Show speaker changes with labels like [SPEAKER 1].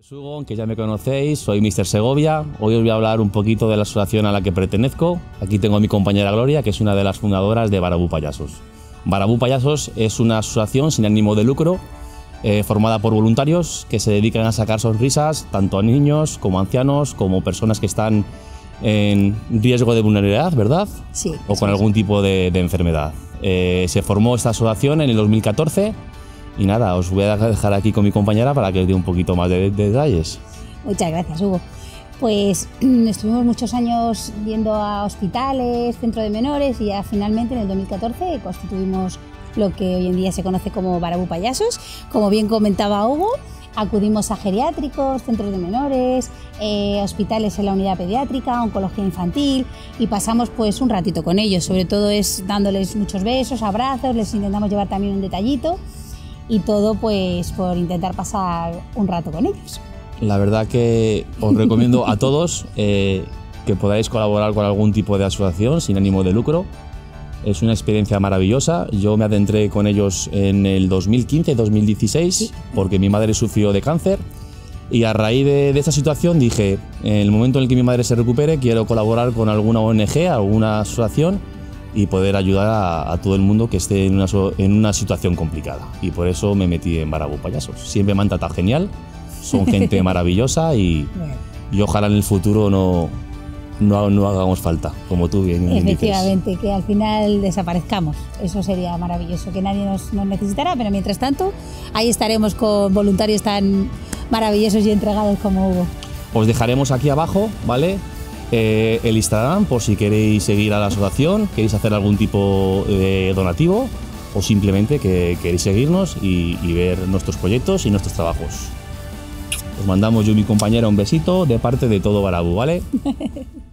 [SPEAKER 1] Soy Hugo, que ya me conocéis, soy Mr. Segovia. Hoy os voy a hablar un poquito de la asociación a la que pertenezco. Aquí tengo a mi compañera Gloria, que es una de las fundadoras de Barabú Payasos. Barabú Payasos es una asociación sin ánimo de lucro, formada por voluntarios que se dedican a sacar sonrisas tanto a niños como a ancianos, como personas que están en riesgo de vulnerabilidad, ¿verdad?
[SPEAKER 2] Sí.
[SPEAKER 1] O con algún tipo de enfermedad. Se formó esta asociación en el 2014. Y nada, os voy a dejar aquí con mi compañera para que os dé un poquito más de detalles.
[SPEAKER 2] Muchas gracias, Hugo. Pues estuvimos muchos años yendo a hospitales, centro de menores, y ya finalmente en el 2014 constituimos lo que hoy en día se conoce como Barabú Payasos. Como bien comentaba Hugo, acudimos a geriátricos, centros de menores, hospitales en la unidad pediátrica, oncología infantil, y pasamos pues un ratito con ellos. Sobre todo es dándoles muchos besos, abrazos, les intentamos llevar también un detallito. Y todo pues por intentar pasar un rato con ellos.
[SPEAKER 1] La verdad que os recomiendo a todos que podáis colaborar con algún tipo de asociación sin ánimo de lucro. Es una experiencia maravillosa. Yo me adentré con ellos en el 2015-2016 sí, porque mi madre sufrió de cáncer. Y a raíz de esta situación dije, en el momento en el que mi madre se recupere, quiero colaborar con alguna ONG, alguna asociación, y poder ayudar a todo el mundo que esté en una situación complicada. Y por eso me metí en Barabú Payasos. Siempre me han tratado genial, son gente maravillosa y ojalá en el futuro no hagamos falta, como tú bien dices.
[SPEAKER 2] Efectivamente, que al final desaparezcamos. Eso sería maravilloso, que nadie nos necesitará, pero mientras tanto ahí estaremos con voluntarios tan maravillosos y entregados como Hugo.
[SPEAKER 1] Os dejaremos aquí abajo, ¿vale? El Instagram, por si queréis seguir a la asociación, queréis hacer algún tipo de donativo o simplemente que queréis seguirnos y ver nuestros proyectos y nuestros trabajos. Os mandamos yo y mi compañera un besito de parte de todo Barabú, ¿vale?